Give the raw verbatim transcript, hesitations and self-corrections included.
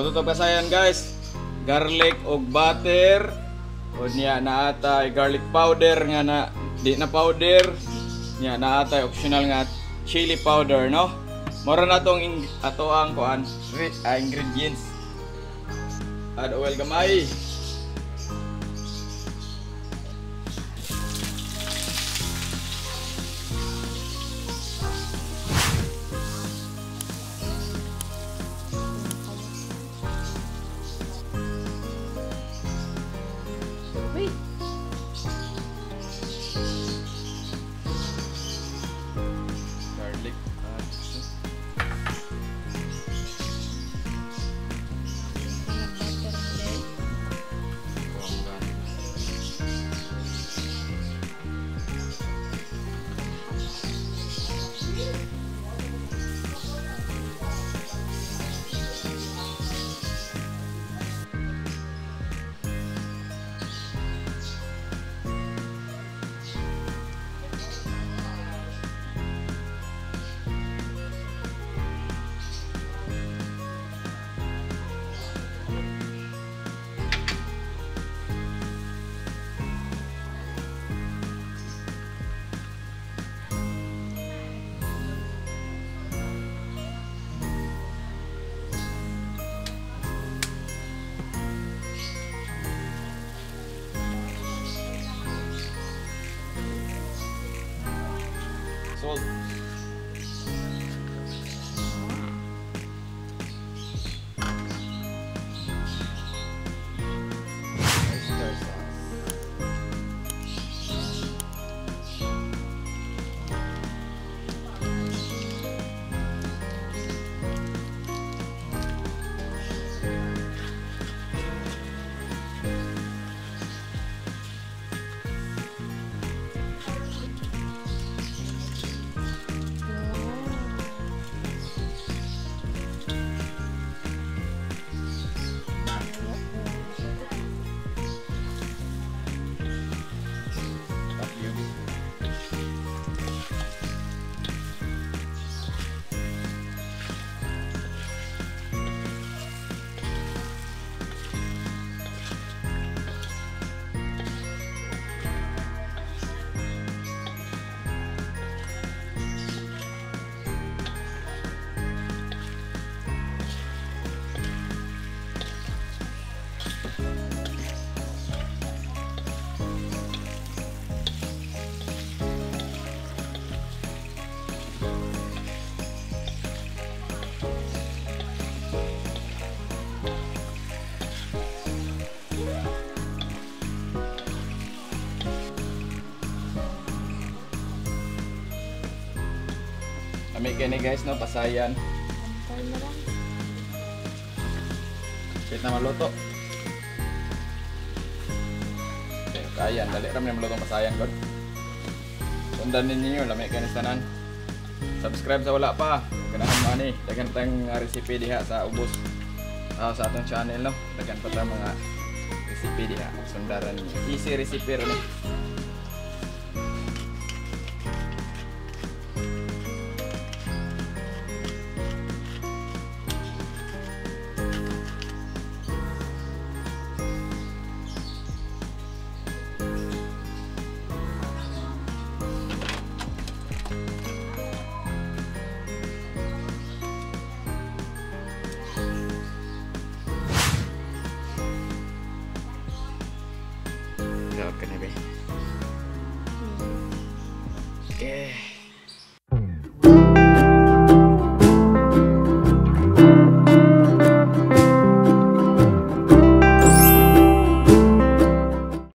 Luto to kasayan guys. Garlic o butter. O niya na atay garlic powder nga na di na powder. Niya na atay optional nga chili powder, no? Mora na tong ato ang kuan uh, ingredients. Add oil gamay. Salt. Oyster sauce. May gani guys, no, pasayan. Kahit na maluto. Okay, kayan, dali ram na malutong pasayan god. Sundan ninyo, lamay gani tanan. Subscribe sa wala pa. Ganahan mo ani, dagan tayong recipe diha sa ubos. Uh, sa atong channel, no. Dagan pa tayong mga recipe diha. Sundaran niyo. Easy recipe ron eh. Gawag ka na ba? Okay.